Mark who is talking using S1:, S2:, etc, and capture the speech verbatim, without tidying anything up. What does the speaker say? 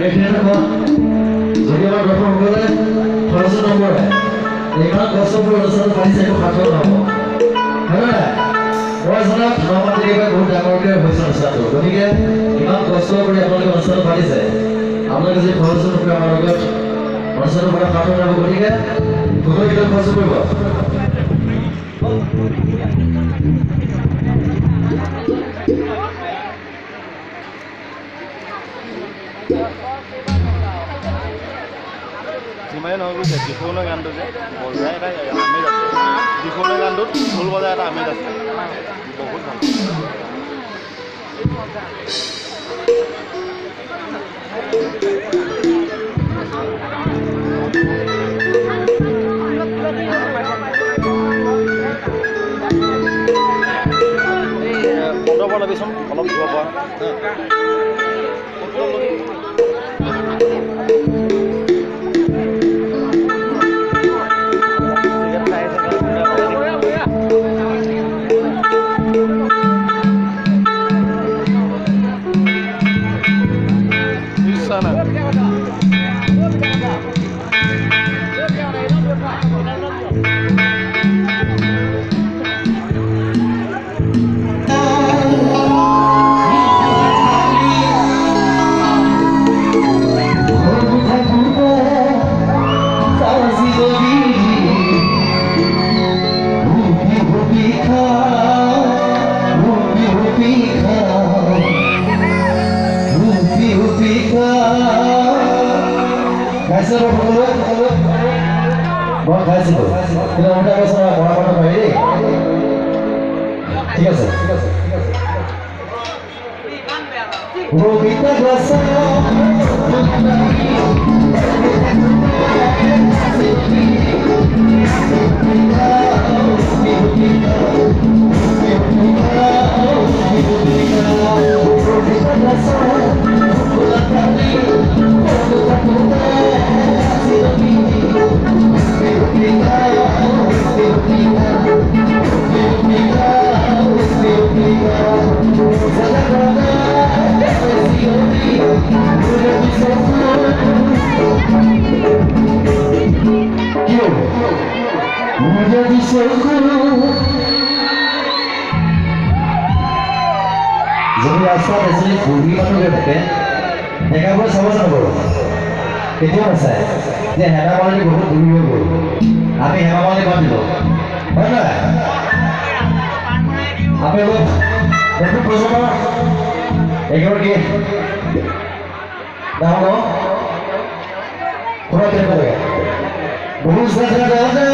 S1: এইখিনি কোৱা যদি আমাৰ দৰ্শকসকলে খৰচ নকৰে এইখন কষ্টবোৰ অনুষ্ঠান পাইছে একো সাৰ্থক নহ'ব হয় নাই মই জনাত ধৰ্মমাতৃ বহুত ডাঙৰকৈ হৈছে অনুষ্ঠানটো গতিকে ইমান কষ্ট কৰি আপোনালোকে অনুষ্ঠানটো পাতিছে আপোনালোকে যদি খৰচ নকৰে আমাৰ লগত অনুষ্ঠানটো পৰা সাৰ্থক নহ'ব গতিকে সকলোৱে কিমান খৰচ কৰিব
S2: যিমানে নহয় বুজিছে দিখৌলৰ গানটো যে বজাই এটা আমেজ আছে দিখৌলৰ গানটোত ঢোল বজাই এটা আমেজ আছে বহুত ভাল পদৰ পৰা ল'বিচোন অলপ দিব পৰা মই খাইছিলোঁ কিন্তু আমি এটা কৈছোঁ পঢ়া পাঠ পাৰি দেই ঠিক আছে ঠিক আছে যদি ৰাস্তাত এজনী বুঢ়ী মানুহে থাকে একেবাৰে চাব নকৰোঁ কেতিয়াও নাচায় যে হেমা মালিনী বহুত বুঢ়ী হৈ গ'ল আমি হেমা মালিনী পাতিলোঁ হয় নহয় আপোনালোক নতুন প্ৰজন্মৰ এগৰাকী ডাঙৰ শুনা কেনেকুৱা লাগে বহুত